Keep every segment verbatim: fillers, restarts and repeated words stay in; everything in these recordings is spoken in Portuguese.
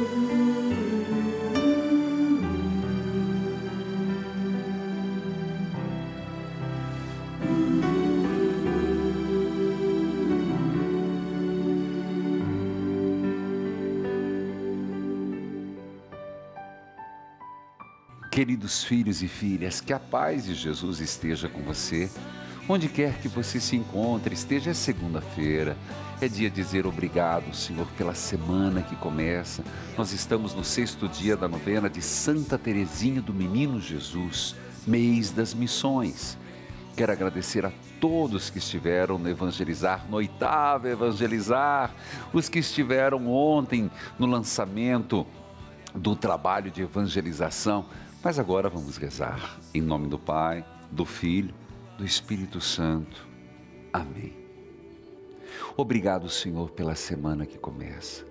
Queridos filhos e filhas, que a paz de Jesus esteja com você. Onde quer que você se encontre, esteja segunda-feira. É dia de dizer obrigado, Senhor, pela semana que começa. Nós estamos no sexto dia da novena de Santa Teresinha do Menino Jesus, mês das missões. Quero agradecer a todos que estiveram no Evangelizar, no oitavo Evangelizar, os que estiveram ontem no lançamento do trabalho de evangelização. Mas agora vamos rezar em nome do Pai, do Filho, do Espírito Santo. Amém. Obrigado, Senhor, pela semana que começa.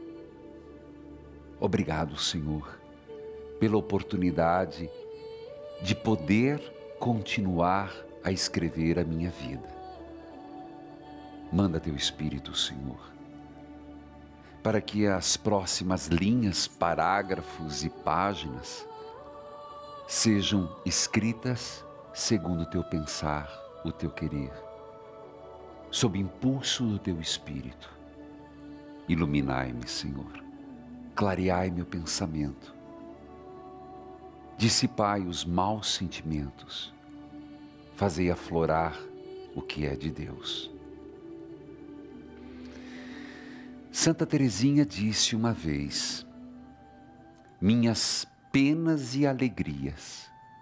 Obrigado, Senhor, pela oportunidade de poder continuar a escrever a minha vida. Manda teu Espírito, Senhor, para que as próximas linhas, parágrafos e páginas sejam escritas segundo o teu pensar, o teu querer, sob impulso do teu Espírito. Iluminai-me, Senhor, clareai meu pensamento, dissipai os maus sentimentos, fazei aflorar o que é de Deus. Santa Teresinha disse uma vez: minhas penas e alegrias,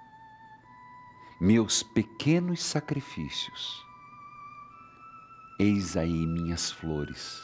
meus pequenos sacrifícios, eis aí minhas flores.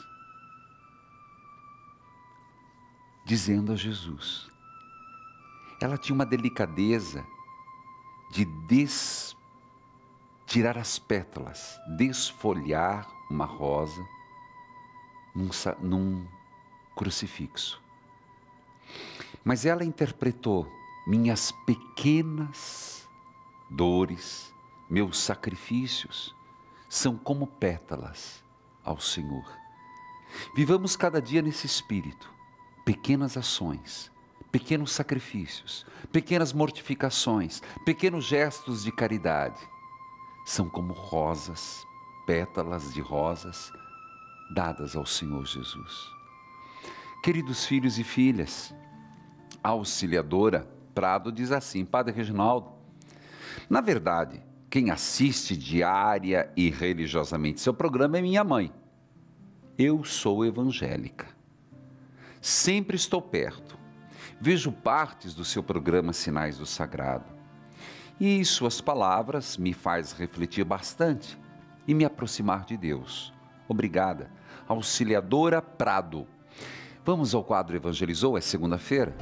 Dizendo a Jesus, ela tinha uma delicadeza de des... tirar as pétalas, desfolhar uma rosa num, num crucifixo. Mas ela interpretou: minhas pequenas dores, meus sacrifícios, são como pétalas ao Senhor. Vivamos cada dia nesse espírito, pequenas ações, pequenos sacrifícios, pequenas mortificações, pequenos gestos de caridade, são como rosas, pétalas de rosas, dadas ao Senhor Jesus. Queridos filhos e filhas, a auxiliadora Prado diz assim: Padre Reginaldo, na verdade, quem assiste diária e religiosamente seu programa é minha mãe. Eu sou evangélica. Sempre estou perto. Vejo partes do seu programa Sinais do Sagrado. E suas palavras me faz refletir bastante e me aproximar de Deus. Obrigada, auxiliadora Prado. Vamos ao quadro Evangelizou, é segunda-feira.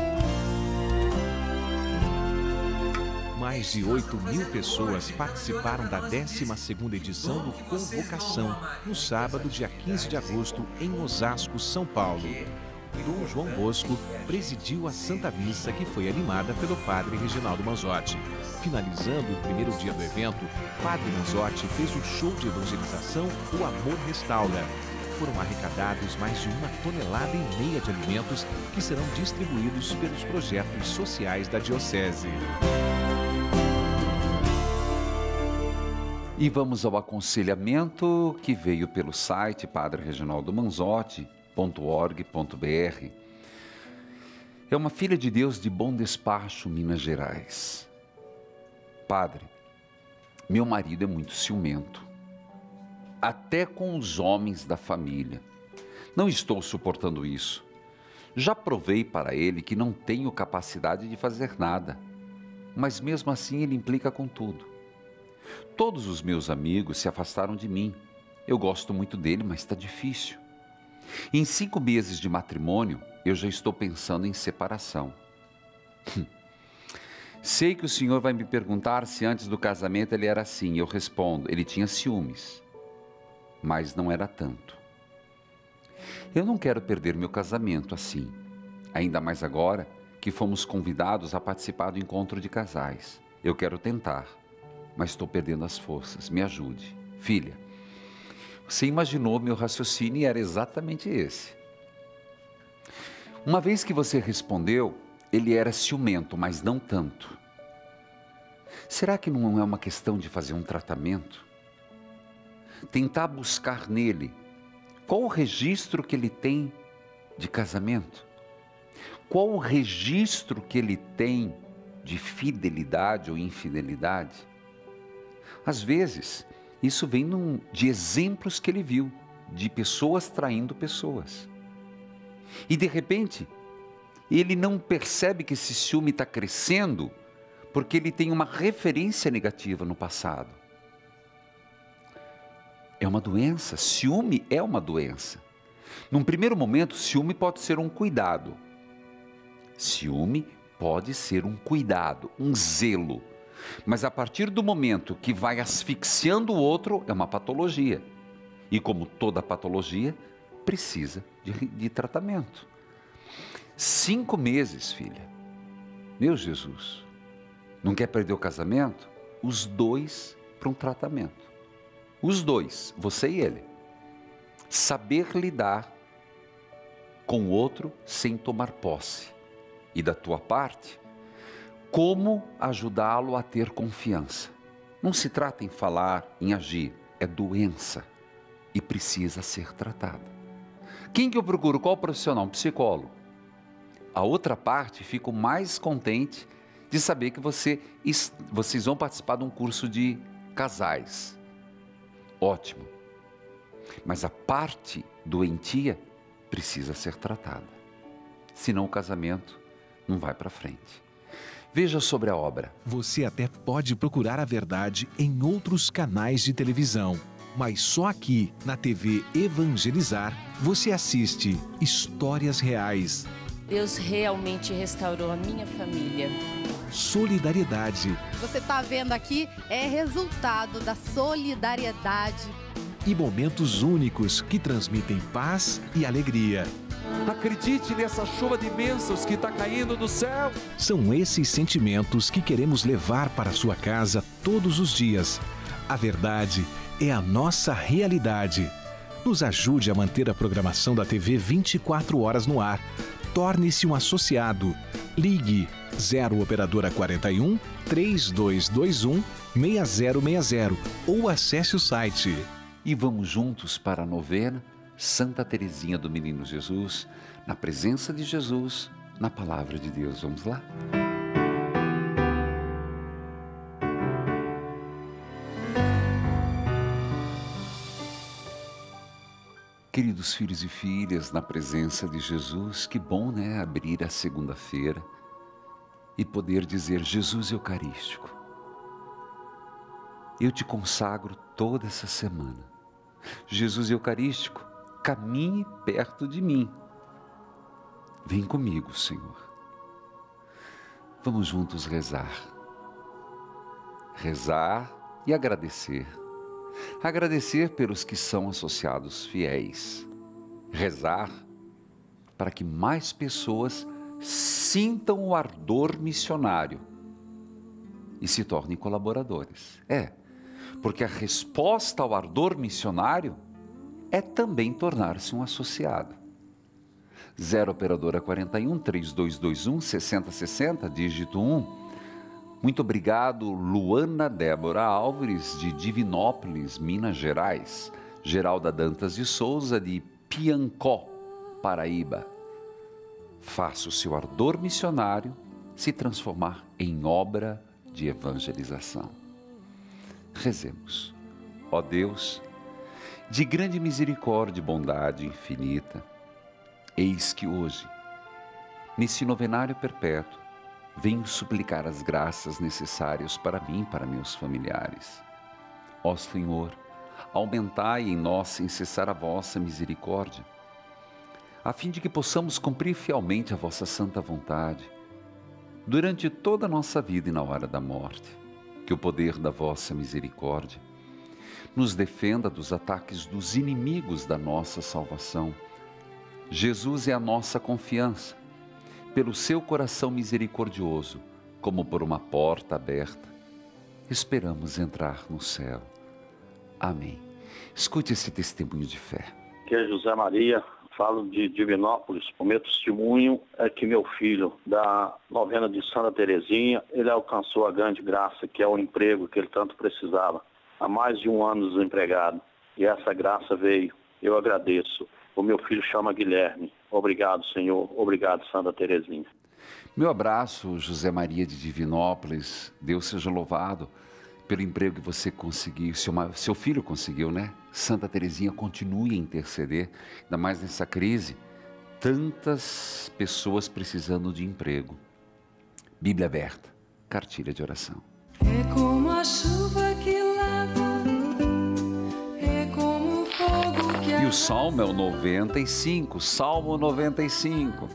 Mais de oito mil pessoas participaram da décima segunda edição do Convocação, no sábado, dia quinze de agosto, em Osasco, São Paulo. Dom João Bosco presidiu a Santa Missa, que foi animada pelo Padre Reginaldo Manzotti. Finalizando o primeiro dia do evento, Padre Manzotti fez um show de evangelização O Amor Restaura. Foram arrecadados mais de uma tonelada e meia de alimentos que serão distribuídos pelos projetos sociais da Diocese. E vamos ao aconselhamento que veio pelo site padre reginaldo manzotti ponto org ponto br. É uma filha de Deus de Bom Despacho, Minas Gerais. Padre, meu marido é muito ciumento, até com os homens da família. Não estou suportando isso. Já provei para ele que não tenho capacidade de fazer nada, mas mesmo assim ele implica com tudo. Todos os meus amigos se afastaram de mim. Eu gosto muito dele, mas está difícil. Em cinco meses de matrimônio, eu já estou pensando em separação. Sei que o senhor vai me perguntar se antes do casamento ele era assim. Eu respondo, ele tinha ciúmes, mas não era tanto. Eu não quero perder meu casamento assim, ainda mais agora que fomos convidados a participar do encontro de casais. Eu quero tentar, mas estou perdendo as forças. Me ajude. Filha, você imaginou meu raciocínio e era exatamente esse. Uma vez que você respondeu, ele era ciumento, mas não tanto. Será que não é uma questão de fazer um tratamento? Tentar buscar nele qual o registro que ele tem de casamento? Qual o registro que ele tem de fidelidade ou infidelidade? Às vezes, isso vem num, de exemplos que ele viu, de pessoas traindo pessoas. E de repente, ele não percebe que esse ciúme está crescendo porque ele tem uma referência negativa no passado. É uma doença, ciúme é uma doença. Num primeiro momento, ciúme pode ser um cuidado. Ciúme pode ser um cuidado, um zelo. Mas a partir do momento que vai asfixiando o outro, é uma patologia. E como toda patologia, precisa de, de tratamento. Cinco meses, filha. Meu Jesus, não quer perder o casamento? Os dois para um tratamento. Os dois, você e ele. Saber lidar com o outro sem tomar posse. E da tua parte, como ajudá-lo a ter confiança. Não se trata em falar, em agir, é doença e precisa ser tratada. Quem que eu procuro? Qual profissional? Um psicólogo. A outra parte fica mais contente de saber que você, vocês vão participar de um curso de casais. Ótimo. Mas a parte doentia precisa ser tratada. Senão o casamento não vai para frente. Veja sobre a obra. Você até pode procurar a verdade em outros canais de televisão, mas só aqui, na T V Evangelizar, você assiste Histórias Reais. Deus realmente restaurou a minha família. Solidariedade. Você está vendo aqui é resultado da solidariedade. E momentos únicos que transmitem paz e alegria. Acredite nessa chuva de bênçãos que está caindo do céu. São esses sentimentos que queremos levar para a sua casa todos os dias. A verdade é a nossa realidade. Nos ajude a manter a programação da T V vinte e quatro horas no ar. Torne-se um associado. Ligue zero operadora quarenta e um, três dois dois um, seis zero seis zero ou acesse o site. E vamos juntos para a novena Santa Teresinha do Menino Jesus, na presença de Jesus, na palavra de Deus. Vamos lá? Queridos filhos e filhas, na presença de Jesus, que bom, né, abrir a segunda-feira e poder dizer: Jesus Eucarístico, eu te consagro toda essa semana. Jesus Eucarístico, caminhe perto de mim. Vem comigo, Senhor. Vamos juntos rezar. Rezar e agradecer. Agradecer pelos que são associados fiéis. Rezar para que mais pessoas sintam o ardor missionário e se tornem colaboradores. É, porque a resposta ao ardor missionário é também tornar-se um associado. zero operadora quarenta e um, três dois dois um, seis zero seis zero, dígito um. Muito obrigado, Luana Débora Álvares, de Divinópolis, Minas Gerais. Geralda Dantas de Souza, de Piancó, Paraíba. Faça o seu ardor missionário se transformar em obra de evangelização. Rezemos. Ó Deus, de grande misericórdia e bondade infinita, eis que hoje, nesse novenário perpétuo, venho suplicar as graças necessárias para mim e para meus familiares. Ó Senhor, aumentai em nós sem cessar a vossa misericórdia, a fim de que possamos cumprir fielmente a vossa santa vontade, durante toda a nossa vida e na hora da morte. Que o poder da vossa misericórdia nos defenda dos ataques dos inimigos da nossa salvação. Jesus é a nossa confiança. Pelo seu coração misericordioso, como por uma porta aberta, esperamos entrar no céu. Amém. Escute esse testemunho de fé. Que é José Maria, Falo de Divinópolis. O meu testemunho é que meu filho, da novena de Santa Terezinha, ele alcançou a grande graça, que é o emprego que ele tanto precisava. Há mais de um ano desempregado. E essa graça veio. Eu agradeço. O meu filho chama Guilherme. Obrigado, Senhor. Obrigado, Santa Terezinha. Meu abraço, José Maria de Divinópolis. Deus seja louvado pelo emprego que você conseguiu, seu, seu filho conseguiu, né? Santa Terezinha continue a interceder, ainda mais nessa crise, tantas pessoas precisando de emprego. Bíblia aberta, cartilha de oração. É como a chuva que lava, é como o fogo que... E o Salmo é o noventa e cinco, Salmo noventa e cinco.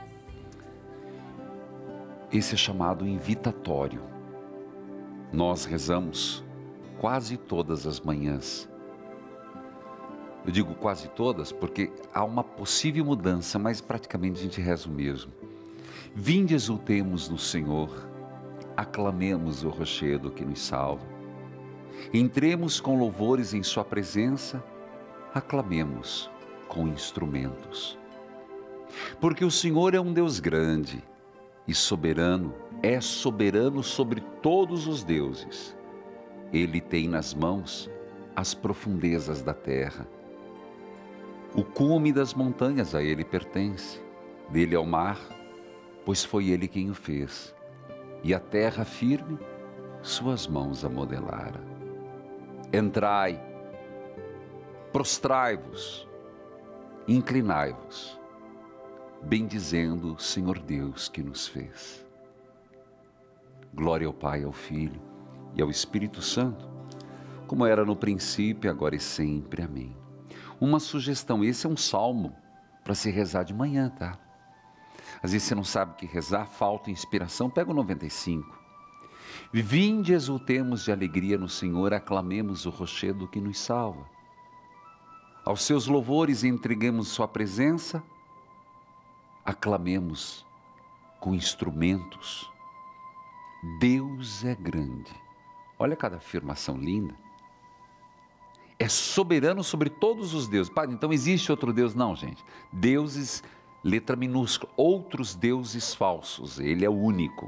Esse é chamado invitatório. Nós rezamos quase todas as manhãs. Eu digo quase todas porque há uma possível mudança, mas praticamente a gente reza o mesmo. Vinde, exultemos no Senhor, aclamemos o rochedo que nos salva. Entremos com louvores em sua presença, aclamemos com instrumentos. Porque o Senhor é um Deus grande e soberano, é soberano sobre todos os deuses. Ele tem nas mãos as profundezas da terra. O cume das montanhas a ele pertence. Dele é o mar, pois foi ele quem o fez. E a terra firme, suas mãos a modelaram. Entrai, prostrai-vos, inclinai-vos, bendizendo o Senhor Deus que nos fez. Glória ao Pai, ao Filho e ao Espírito Santo, como era no princípio, agora e sempre. Amém. Uma sugestão, esse é um salmo para se rezar de manhã, tá? Às vezes você não sabe o que rezar, falta inspiração, pega o noventa e cinco. Vinde, exultemos de alegria no Senhor, aclamemos o rochedo que nos salva. Aos seus louvores entreguemos sua presença, aclamemos com instrumentos. Deus é grande. Olha cada afirmação linda. É soberano sobre todos os deuses. Padre, então existe outro Deus? Não, gente. Deuses, letra minúscula, outros deuses falsos. Ele é o único.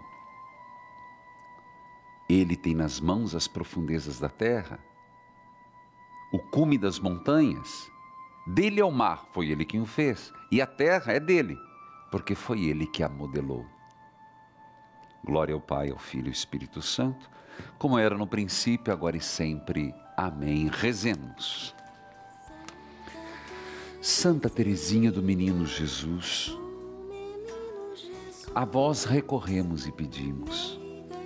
Ele tem nas mãos as profundezas da terra, o cume das montanhas. Dele é o mar, foi ele quem o fez. E a terra é dele, porque foi ele que a modelou. Glória ao Pai, ao Filho e ao Espírito Santo, como era no princípio, agora e sempre. Amém. Rezemos. Santa Teresinha do Menino Jesus, a vós recorremos e pedimos.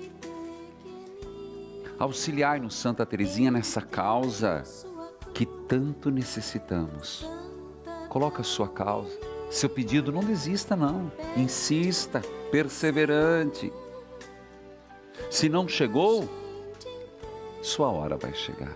Auxiliai-nos, Santa Teresinha, nessa causa que tanto necessitamos. Coloca a sua causa, seu pedido, não desista não, insista, perseverante. Se não chegou, sua hora vai chegar.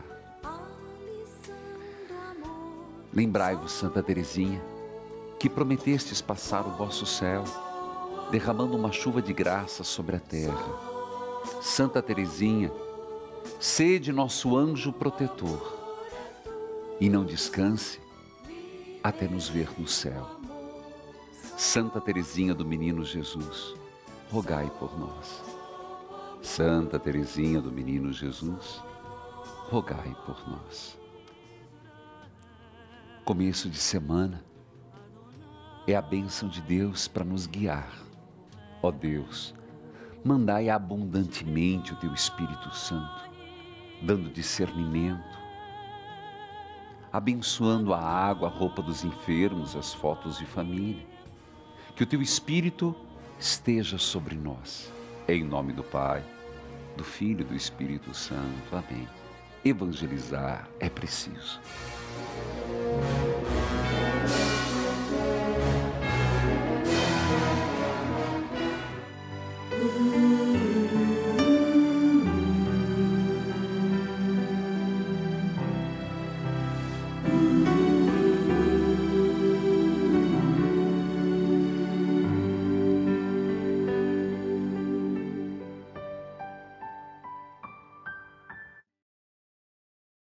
Lembrai-vos, Santa Teresinha, que prometestes passar o vosso céu, derramando uma chuva de graça sobre a terra. Santa Teresinha, sede nosso anjo protetor, e não descanse até nos ver no céu. Santa Teresinha do Menino Jesus, rogai por nós. Santa Teresinha do Menino Jesus, rogai por nós. Começo de semana é a bênção de Deus para nos guiar. Ó Deus, mandai abundantemente o teu Espírito Santo, dando discernimento, abençoando a água, a roupa dos enfermos, as fotos de família. Que o teu Espírito esteja sobre nós. Em nome do Pai, do Filho e do Espírito Santo. Amém. Evangelizar é preciso.